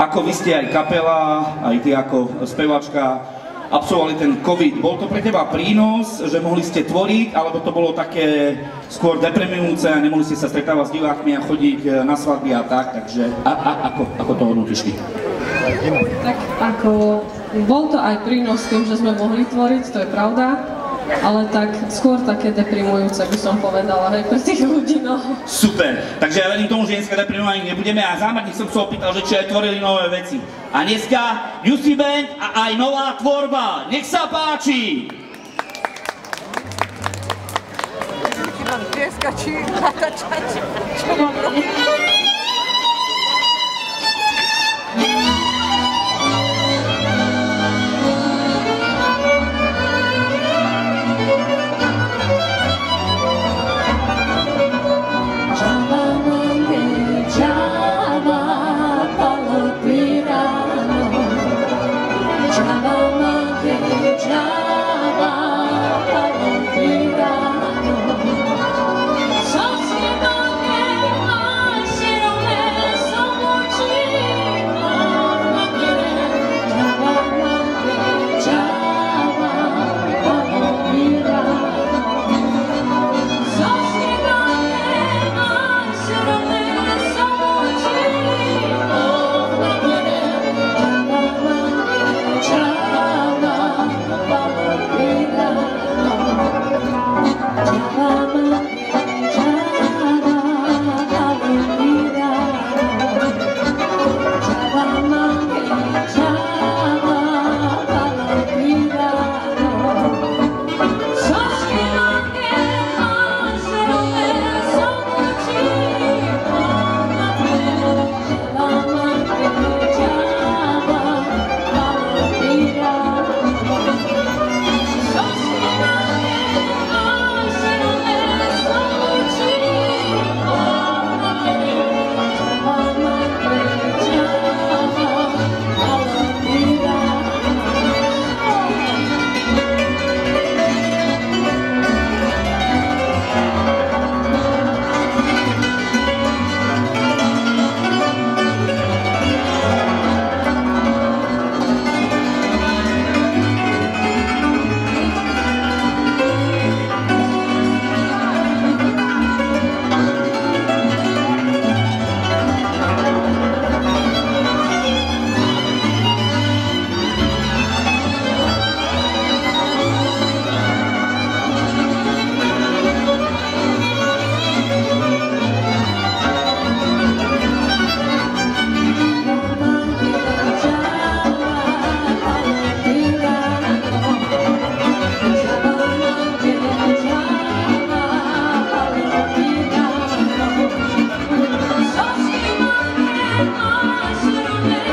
ako vy ste aj kapela, aj ty ako spevačka, absolvovali ten COVID. Bol to pre teba prínos, že mohli ste tvoriť, alebo to bolo také skôr deprimujúce a nemohli ste sa stretávať s divákmi a chodiť na svadby a tak, takže ako to hodnotíš ty? Tak ako, bol to aj prínos tým, že sme mohli tvoriť, to je pravda. Ale tak skôr také deprimujúce by som povedala, hej, pre tých ľudí, no. Super, takže ja verím tomu, že dneska deprimovaní nebudeme a zámerne som sa opýtal, že či aj tvorili nové veci. A dneska UC Band a aj nová tvorba, nech sa páči! Mám tieska, či natáčať, čo mám robiť? I